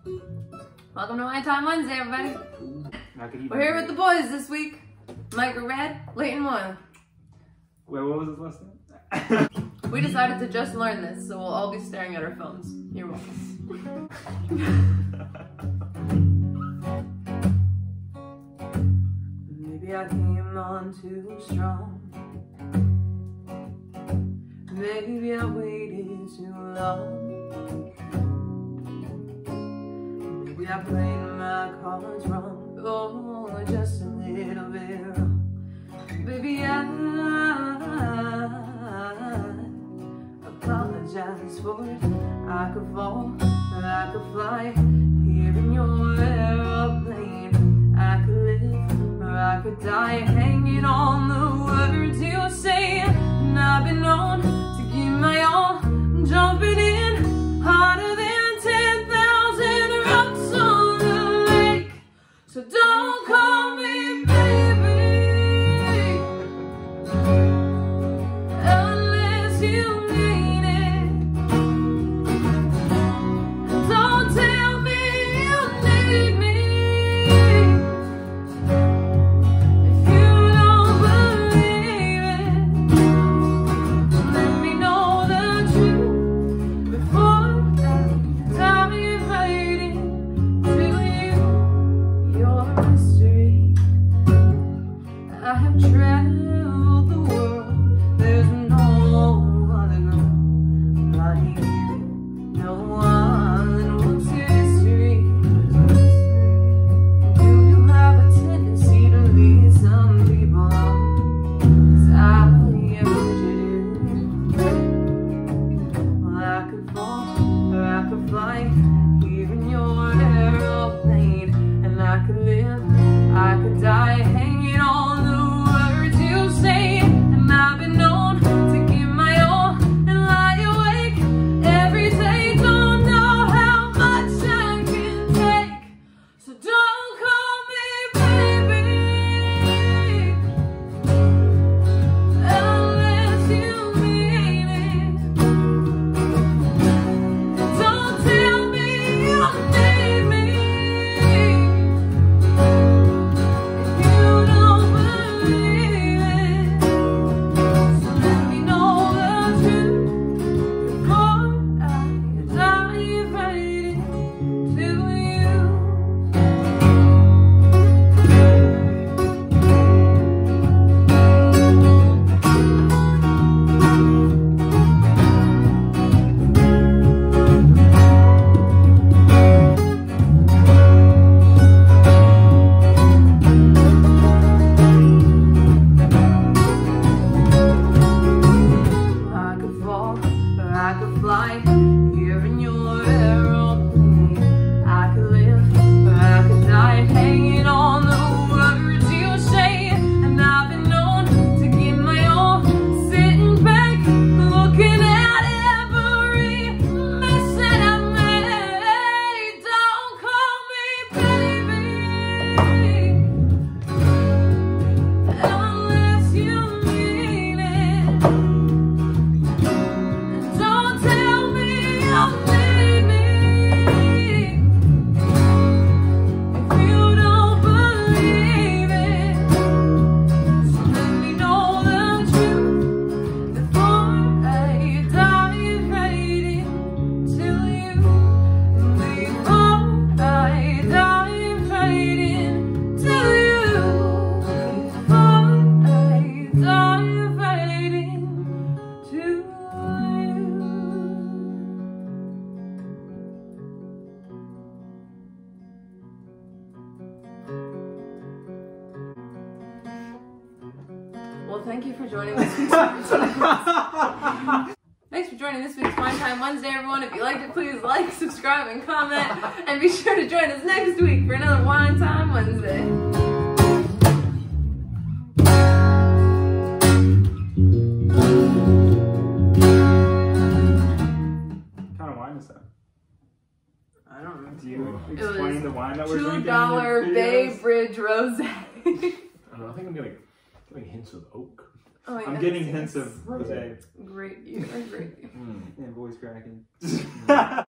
Welcome to My Time Wednesday, everybody. We're here with the boys this week. Micah, Leighton Moylan. Wait, what was his last name? We decided to just learn this, so we'll all be staring at our phones. You're welcome. Maybe I came on too strong. Maybe I waited too long. Maybe I played my cards wrong. Oh, just a little bit wrong. Baby, I apologize for it. I could fall, I could fly here in your airplane. I could live or I could die hanging on the words you say. And I've been known to give my all, jumping in harder than 10,000 rocks on the lake. So don't call me baby unless you mean it. Don't tell me you need me if you don't believe it. Let me know the truth before I die writing to you. Your mystery. I have traveled the world. There's no other girl like you. No one wants history. Do you have a tendency to lead some people on? 'Cause I heard you do. Well, I could fall or I could fly here in your aeroplane. And I could live, I could die hanging on the words you say. And I've been known to give my all and lie awake every day. Don't know how much I can take. So don't call me baby unless you mean it. Don't tell me you need me if you don't believe it. So let me know the truth before I dive right into you. I could fall or I could fly here in your aeroplane. I could live or I could die hanging on the words you say. And I've been known to give my all, sitting back, looking at every mess that I made. Don't call me baby unless you mean it. Don't tell me you need me if you don't believe it. So let me know the truth before I dive right into you. Before I dive right into you. Before I dive right into you. Well, thank you for joining this week's Thanks for joining this week's My Time Wednesday, everyone. If you liked it, please like, subscribe, and comment. And be sure to join us next week for another My Time Wednesday. What kind of wine is that? I don't remember. Do you explain the wine that we're drinking? $2 Bay Bridge Rosé. I don't know, I think I'm getting hints of oak. Oh, yeah, I'm getting hints of rosé. Great year, great year. And voice cracking.